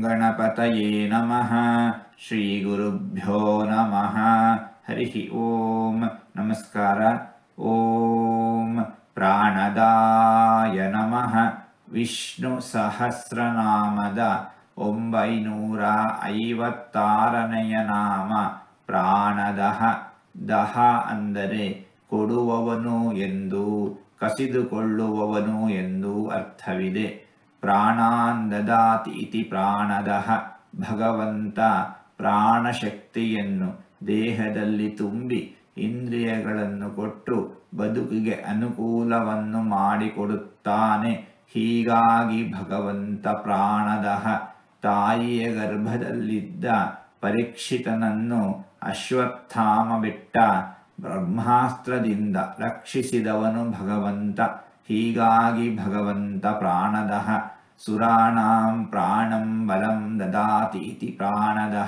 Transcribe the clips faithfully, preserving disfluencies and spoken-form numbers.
ಗಣಪತಯೇ ನಮಃ. ಶ್ರೀ ಗುರುಭ್ಯೋ ನಮಃ. ಹರಿ ಓಂ. ನಮಸ್ಕಾರ. ಓಂ ಪ್ರಾಣದಾಯ ನಮಃ. ವಿಷ್ಣು ಸಹಸ್ರನಾಮದ ಒಂಬೈನೂರ ಐವತ್ತಾರನೆಯ ನಾಮ ಪ್ರಾಣದಹ. ದಹ ಅಂದರೆ ಕೊಡುವವನು ಎಂದು, ಕಸಿದುಕೊಳ್ಳುವವನು ಎಂದು ಅರ್ಥವಿದೆ. ಪ್ರಾಣಾನ್ ದದಾತಿ ಇತಿ ಪ್ರಾಣದಃ. ಭಗವಂತ ಪ್ರಾಣಶಕ್ತಿಯನ್ನು ದೇಹದಲ್ಲಿ ತುಂಬಿ ಇಂದ್ರಿಯಗಳನ್ನು ಕೊಟ್ಟು ಬದುಕಿಗೆ ಅನುಕೂಲವನ್ನು ಮಾಡಿಕೊಡುತ್ತಾನೆ. ಹೀಗಾಗಿ ಭಗವಂತ ಪ್ರಾಣದಃ. ತಾಯಿಯ ಗರ್ಭದಲ್ಲಿದ್ದ ಪರೀಕ್ಷಿತನನ್ನು ಅಶ್ವತ್ಥಾಮ ಬೆಟ್ಟ ಬ್ರಹ್ಮಾಸ್ತ್ರದಿಂದ ರಕ್ಷಿಸಿದವನು ಭಗವಂತ. ಹೀಗಾಗಿ ಭಗವಂತ ಪ್ರಾಣದಃ. ಸುರಾಣಾಂ ಪ್ರಾಣಂ ಬಲಂ ದದಾತಿ ಇತಿ ಪ್ರಾಣದಃ.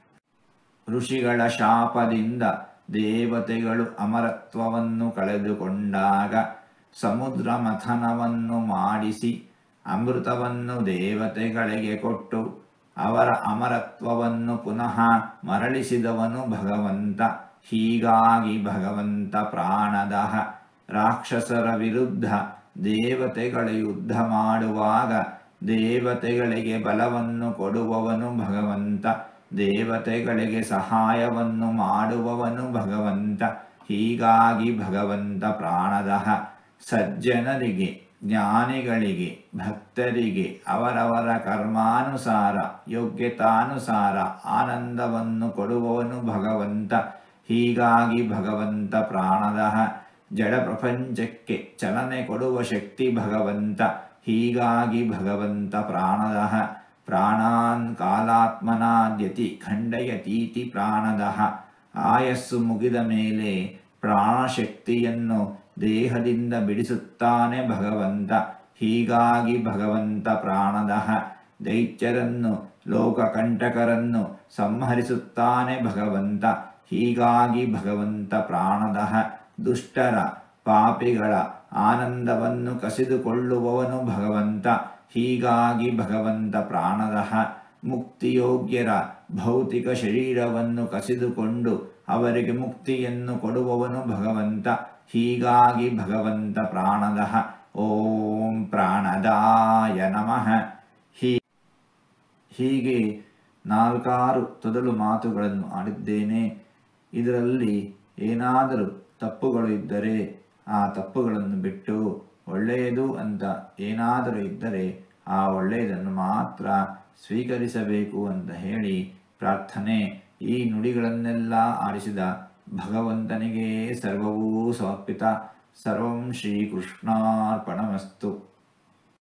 ಋಷಿಗಳ ಶಾಪದಿಂದ ದೇವತೆಗಳು ಅಮರತ್ವವನ್ನು ಕಳೆದುಕೊಂಡಾಗ ಸಮುದ್ರ ಮಥನವನ್ನು ಮಾಡಿಸಿ ಅಮೃತವನ್ನು ದೇವತೆಗಳಿಗೆ ಕೊಟ್ಟು ಅವರ ಅಮರತ್ವವನ್ನು ಪುನಃ ಮರಳಿಸಿದವನು ಭಗವಂತ. ಹೀಗಾಗಿ ಭಗವಂತ ಪ್ರಾಣದಃ. ರಾಕ್ಷಸರ ವಿರುದ್ಧ ದೇವತೆಗಳ ಯುದ್ಧ ಮಾಡುವಾಗ ದೇವತೆಗಳಿಗೆ ಬಲವನ್ನು ಕೊಡುವವನು ಭಗವಂತ. ದೇವತೆಗಳಿಗೆ ಸಹಾಯವನ್ನು ಮಾಡುವವನು ಭಗವಂತ. ಹೀಗಾಗಿ ಭಗವಂತ ಪ್ರಾಣದಃ. ಸಜ್ಜನರಿಗೆ, ಜ್ಞಾನಿಗಳಿಗೆ, ಭಕ್ತರಿಗೆ ಅವರವರ ಕರ್ಮಾನುಸಾರ ಯೋಗ್ಯತಾನುಸಾರ ಆನಂದವನ್ನು ಕೊಡುವವನು ಭಗವಂತ. ಹೀಗಾಗಿ ಭಗವಂತ ಪ್ರಾಣದಃ. ಜಡ ಪ್ರಪಂಚಕ್ಕೆ ಚಲನೆ ಕೊಡುವ ಶಕ್ತಿ ಭಗವಂತ. ಹೀಗಾಗಿ ಭಗವಂತ ಪ್ರಾಣದಃ. ಪ್ರಾಣಾನ್ ಕಾಲಾತ್ಮನಾದ್ಯತಿ ಖಂಡಯತೀತಿ ಪ್ರಾಣದಃ. ಆಯಸ್ಸು ಮುಗಿದ ಮೇಲೆ ಪ್ರಾಣಶಕ್ತಿಯನ್ನು ದೇಹದಿಂದ ಬಿಡಿಸುತ್ತಾನೆ ಭಗವಂತ. ಹೀಗಾಗಿ ಭಗವಂತ ಪ್ರಾಣದಃ. ದೈತ್ಯರನ್ನು, ಲೋಕಕಂಟಕರನ್ನು ಸಂಹರಿಸುತ್ತಾನೆ ಭಗವಂತ. ಹೀಗಾಗಿ ಭಗವಂತ ಪ್ರಾಣದಃ. ದುಷ್ಟರ, ಪಾಪಿಗಳ ಆನಂದವನ್ನು ಕಸಿದುಕೊಳ್ಳುವವನು ಭಗವಂತ. ಹೀಗಾಗಿ ಭಗವಂತ ಪ್ರಾಣದಃ. ಮುಕ್ತಿಯೋಗ್ಯರ ಭೌತಿಕ ಶರೀರವನ್ನು ಕಸಿದುಕೊಂಡು ಅವರಿಗೆ ಮುಕ್ತಿಯನ್ನು ಕೊಡುವವನು ಭಗವಂತ. ಹೀಗಾಗಿ ಭಗವಂತ ಪ್ರಾಣದಃ. ಓಂ ಪ್ರಾಣದಾಯ ನಮಃ. ಹೀಗೆ ನಾಲ್ಕಾರು ತೊದಲು ಮಾತುಗಳನ್ನು ಆಡಿದ್ದೇನೆ. ಇದರಲ್ಲಿ ಏನಾದರೂ ತಪ್ಪುಗಳು ಇದ್ದರೆ ಆ ತಪ್ಪುಗಳನ್ನು ಬಿಟ್ಟು ಒಳ್ಳೆಯದು ಅಂತ ಏನಾದರೂ ಇದ್ದರೆ ಆ ಒಳ್ಳೆಯದನ್ನು ಮಾತ್ರ ಸ್ವೀಕರಿಸಬೇಕು ಅಂತ ಹೇಳಿ ಪ್ರಾರ್ಥನೆ. ಈ ನುಡಿಗಳನ್ನೆಲ್ಲ ಆಡಿಸಿದ ಭಗವಂತನಿಗೆ ಸರ್ವವೂ ಸಮರ್ಪಿತ. ಸರ್ವಂ ಶ್ರೀಕೃಷ್ಣಾರ್ಪಣಮಸ್ತು.